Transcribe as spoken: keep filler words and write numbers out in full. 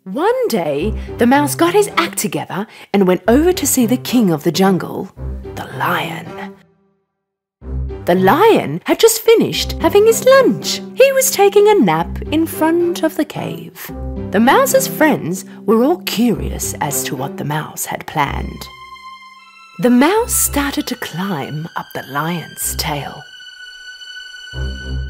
One day, the mouse got his act together and went over to see the king of the jungle, the lion. The lion had just finished having his lunch. He was taking a nap in front of the cave. The mouse's friends were all curious as to what the mouse had planned. The mouse started to climb up the lion's tail.